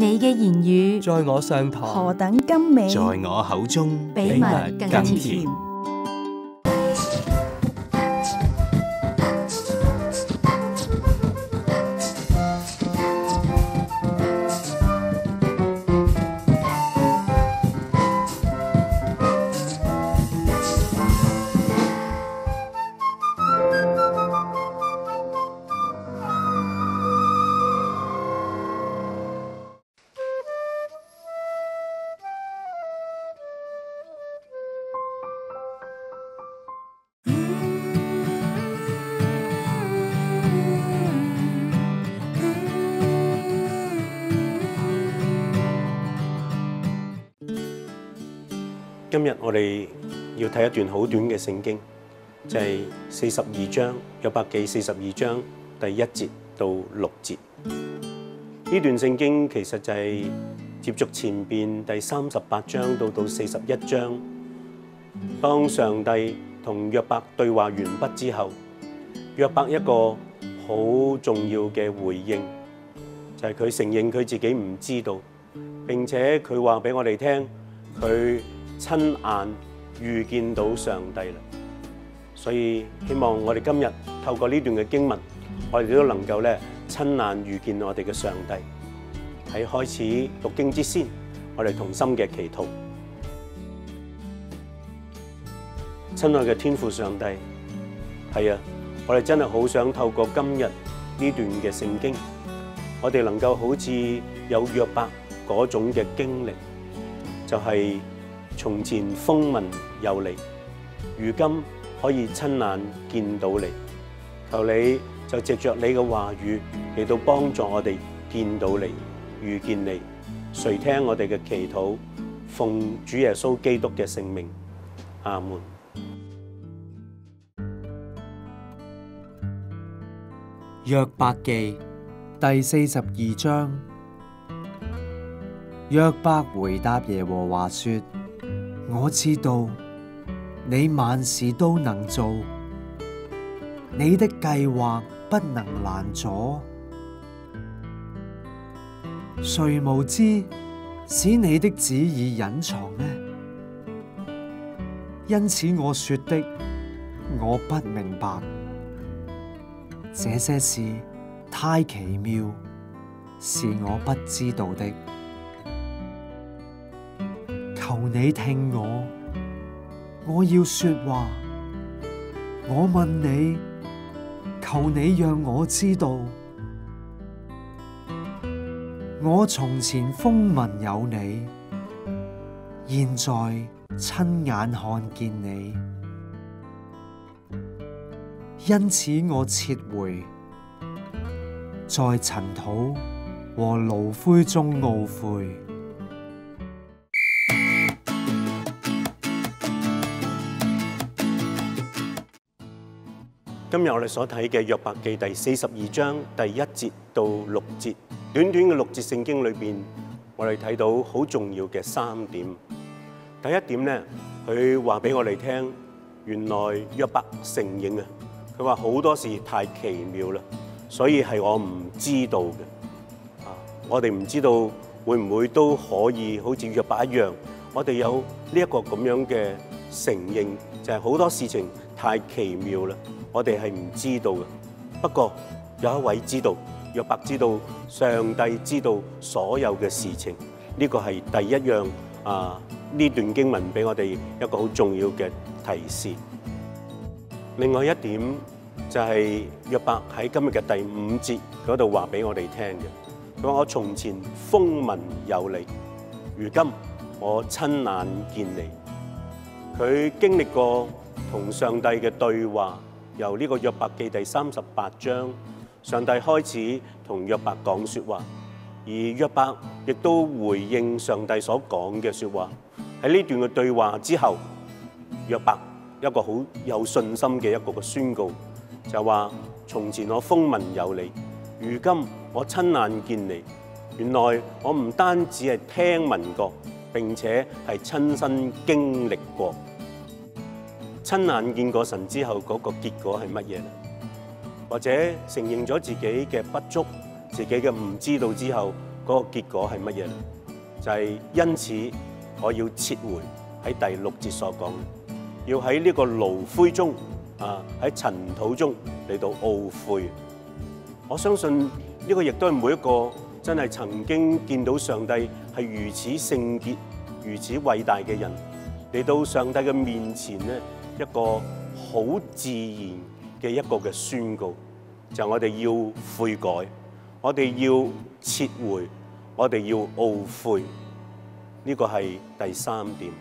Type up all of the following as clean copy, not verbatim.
你嘅言語在我上膛， 何等甘美， 在我口中比蜜更甜。 今日我哋要睇一段好短嘅聖經，就係42章約伯記42章第1節到6節。呢段聖經其實就係接續前邊第38章到41章，當上帝同約伯對話完畢之後，約伯一個好重要嘅回應，就係佢承認佢自己唔知道，並且佢話俾我哋聽，佢親眼遇見到上帝啦，所以希望我哋今日透過呢段嘅經文，我哋都能夠咧親眼遇見我哋嘅上帝。喺開始讀經之前，我哋同心嘅祈禱。親愛嘅天父上帝，係啊，我哋真係好想透過今日呢段嘅聖經，我哋能夠好似有約伯嗰種嘅經歷，就係從前風聞有你，如今可以親眼見到你。求你就藉着你嘅話語嚟到幫助我哋見到你、遇見你。垂聽我哋嘅祈禱，奉主耶穌基督嘅聖名，阿門。 約伯記第42章。約伯回答耶和華說：我知道你萬事都能做，你的計劃不能攔阻。誰無知使你的旨意隱藏呢？因此我說的，我不明白。這些事太奇妙，是我不知道的。求你聽我，我要說話。我問你，求你讓我知道。我從前風聞有你，現在親眼看見你，因此我撤回，在塵土和爐灰中懊悔。 今日我哋所睇嘅約伯記第42章第1節到6節，短短嘅6節聖經裏邊，我哋睇到好重要嘅3點。第一點咧，佢話俾我哋聽，原來約伯承認啊，佢話好多事太奇妙啦，所以係我唔知道嘅。我哋唔知道會唔會都可以好似約伯一樣，我哋有呢一個咁樣嘅承認，就係好多事情太奇妙啦。我哋係唔知道嘅，不過有一位知道，約伯知道，上帝知道所有嘅事情，呢個係第一樣呢段經文俾我哋一個好重要嘅提示。另外一點就係約伯喺今日嘅第5節嗰度話俾我哋聽嘅，佢話我從前風聞有你，如今我親眼見你。佢經歷過同上帝嘅對話。由呢個約伯記第38章，上帝開始同約伯講說話，而約伯亦都回應上帝所講嘅說話。喺呢段嘅對話之後，約伯一個好有信心嘅一個嘅宣告，就話從前我風聞有你，如今我親眼見你。原來我唔單止係聽聞過，並且係親身經歷過。親眼見過神之後，嗰個結果係乜嘢呢？或者承認咗自己嘅不足、自己嘅唔知道之後， 嗰個結果係乜嘢咧？就係因此我要撤回喺第6節所講，要喺呢個爐灰中喺塵土中嚟到懊悔。我相信呢個亦都係每一個真係曾經見到上帝係如此聖潔、如此偉大嘅人嚟到上帝嘅面前咧，一個好自然嘅一個嘅宣告，就係我哋要悔改，我哋要撤回，我哋要懊悔。呢個係第3點。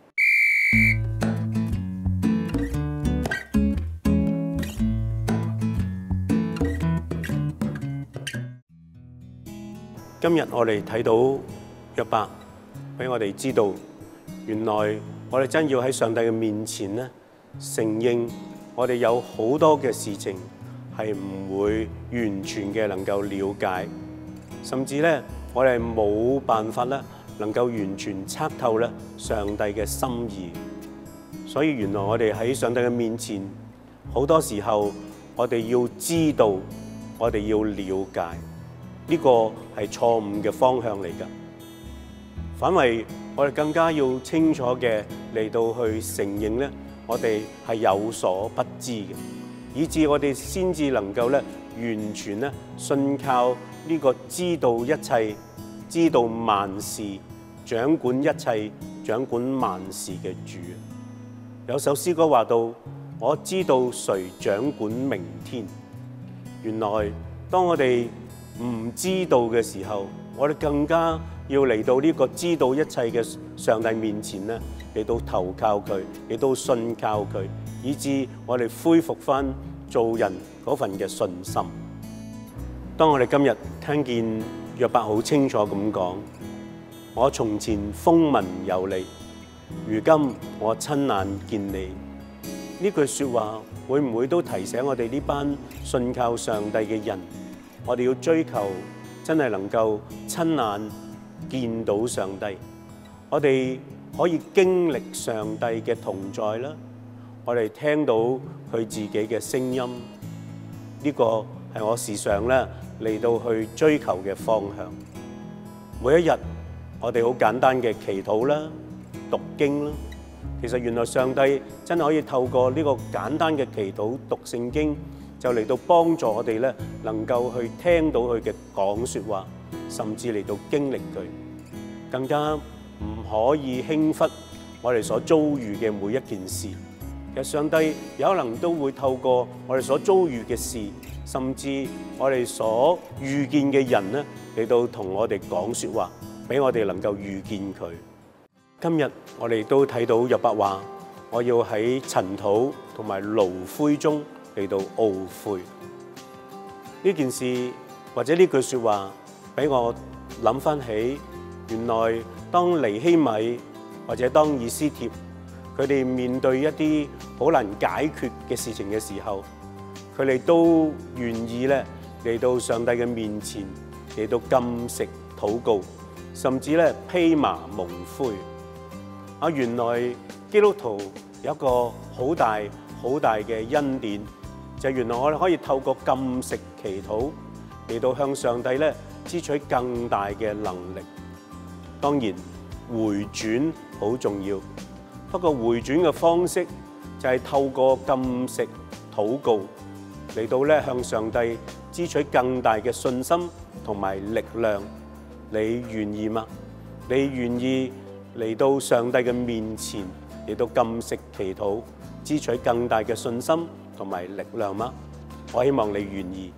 今日我哋睇到約伯，俾我哋知道，原來我哋真要喺上帝嘅面前咧，承認我哋有好多嘅事情係唔會完全嘅能夠了解，甚至咧我哋冇辦法咧能夠完全測透咧上帝嘅心意。所以原來我哋喺上帝嘅面前，好多時候我哋要知道，我哋要了解。呢個係錯誤嘅方向嚟㗎，反為我哋更加要清楚嘅嚟到去承認咧，我哋係有所不知嘅，以致我哋先至能夠咧完全咧信靠呢個知道一切、知道萬事、掌管一切、掌管萬事嘅主。有首詩歌話到：我知道誰掌管明天。原來當我哋唔知道嘅時候，我哋更加要嚟到呢個知道一切嘅上帝面前咧，嚟到投靠佢，嚟到信靠佢，以致我哋恢復翻做人嗰份嘅信心。當我哋今日聽見約伯好清楚咁講，我從前風聞有你，如今我親眼見你，呢句說話會唔會都提醒我哋呢班信靠上帝嘅人？我哋要追求真係能夠親眼見到上帝，我哋可以經歷上帝嘅同在啦。我哋聽到佢自己嘅聲音，呢個係我時常咧嚟到去追求嘅方向。每一日我哋好簡單嘅祈禱啦、讀經啦，其實原來上帝真係可以透過呢個簡單嘅祈禱、讀聖經，就嚟到幫助我哋咧，能夠去聽到佢嘅講說話，甚至嚟到經歷佢，更加唔可以輕忽我哋所遭遇嘅每一件事。其實上帝有可能都會透過我哋所遭遇嘅事，甚至我哋所遇見嘅人咧，嚟到同我哋講說話，俾我哋能夠遇見佢。今日我哋都睇到約伯話：我要喺塵土同埋爐灰中嚟到懊悔。呢件事或者呢句說話，俾我諗翻起，原來當尼希米或者當以斯帖，佢哋面對一啲好難解決嘅事情嘅時候，佢哋都願意咧嚟到上帝嘅面前嚟到禁食禱告，甚至咧披麻蒙灰。原來基督徒有一個好大嘅恩典，就係原來我哋可以透過禁食祈禱嚟到向上帝咧支取更大嘅能力。當然回轉好重要，不過回轉嘅方式就係透過禁食禱告嚟到咧向上帝支取更大嘅信心同埋力量。你願意嗎？你願意嚟到上帝嘅面前嚟到禁食祈禱，支取更大嘅信心同埋力量嗎？我希望你願意。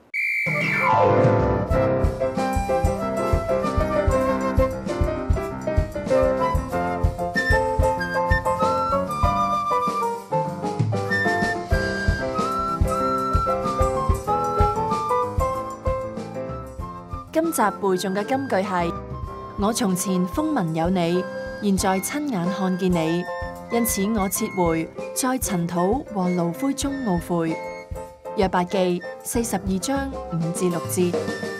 今集背誦嘅金句係：我從前風聞有你，現在親眼看見你，因此我撤回，在塵土和爐灰中懊悔。約伯記42章5至6節。